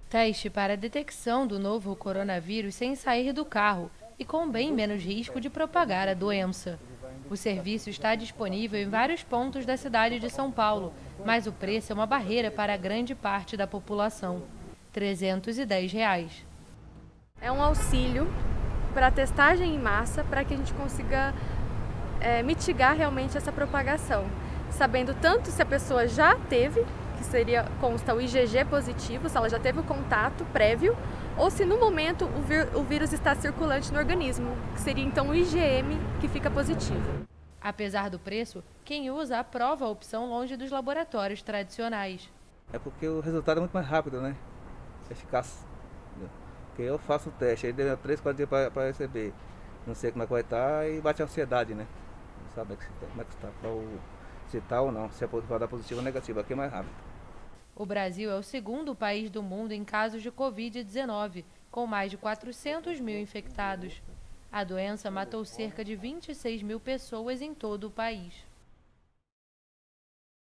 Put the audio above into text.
Teste para a detecção do novo coronavírus sem sair do carro e com bem menos risco de propagar a doença. O serviço está disponível em vários pontos da cidade de São Paulo, mas o preço é uma barreira para grande parte da população. R$ 310. É um auxílio para a testagem em massa, para que a gente consiga mitigar realmente essa propagação, sabendo tanto se a pessoa já teve, que consta o IgG positivo, se ela já teve o contato prévio, ou se no momento o vírus está circulante no organismo, que seria então o IgM que fica positivo. Apesar do preço, quem usa aprova a opção longe dos laboratórios tradicionais. É porque o resultado é muito mais rápido, né? Eficaz. Porque eu faço o teste, aí deu 3, 4 dias para receber. Não sei como é que vai estar e bate a ansiedade, né? Não sabe como é que está, se está ou não, se vai dar positivo ou negativo. Aqui é mais rápido. O Brasil é o segundo país do mundo em casos de Covid-19, com mais de 400 mil infectados. A doença matou cerca de 26 mil pessoas em todo o país.